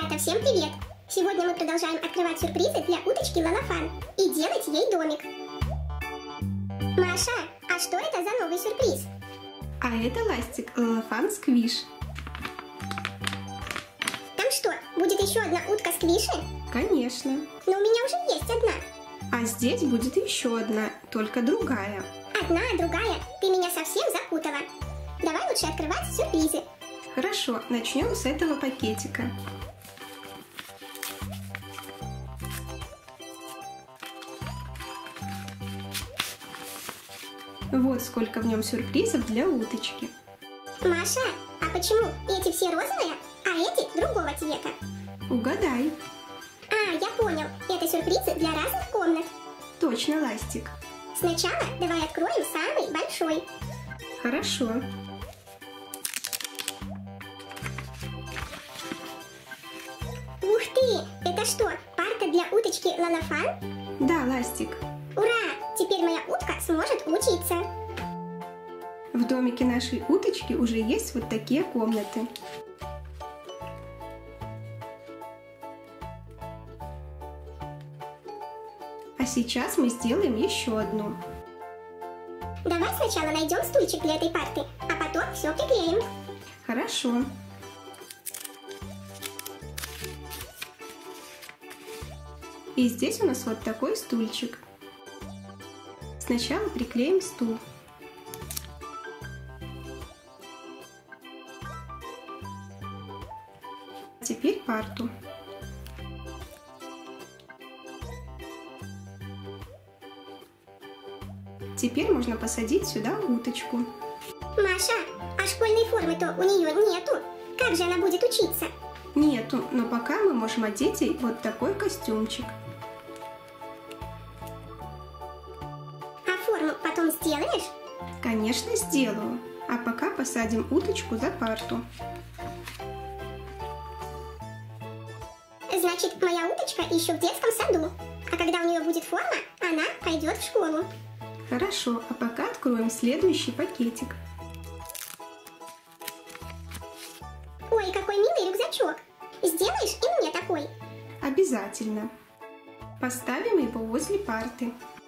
Ребята, всем привет! Сегодня мы продолжаем открывать сюрпризы для уточки Лалафан и делать ей домик. Маша, а что это за новый сюрприз? А это ластик Лалафан Сквиш. Там что, будет еще одна утка Сквиши? Конечно. Но у меня уже есть одна. А здесь будет еще одна, только другая. Одна, другая? Ты меня совсем запутала. Давай лучше открывать сюрпризы. Хорошо, начнем с этого пакетика. Вот сколько в нем сюрпризов для уточки. Маша, а почему эти все розовые, а эти другого цвета? Угадай. А, я понял. Это сюрпризы для разных комнат. Точно, ластик. Сначала давай откроем самый большой. Хорошо. Ух ты! Это что, парта для уточки Лалафан? Да, ластик. Ура! Теперь моя утка сможет учиться. В домике нашей уточки уже есть вот такие комнаты. А сейчас мы сделаем еще одну. Давай сначала найдем стульчик для этой парты, а потом все приклеим. Хорошо. И здесь у нас вот такой стульчик. Сначала приклеим стул. Теперь парту. Теперь можно посадить сюда уточку. Маша, а школьной формы-то у нее нету. Как же она будет учиться? Нету, но пока мы можем одеть ей вот такой костюмчик. А форму потом сделаешь? Конечно, сделаю. А пока посадим уточку за парту. Значит, моя уточка еще в детском саду. А когда у нее будет форма, она пойдет в школу. Хорошо, а пока откроем следующий пакетик. Ой, какой милый рюкзачок. Сделаешь и мне такой? Обязательно. Поставим его возле парты.